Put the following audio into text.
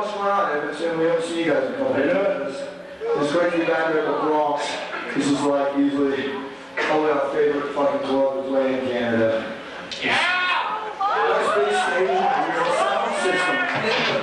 what's going on, Edmonton? We haven't seen you guys in a couple of years. It's great to be back here in the Bronx. This is like easily probably our favorite fucking club to play in Canada. Yeah! Nice big stage, real sound system.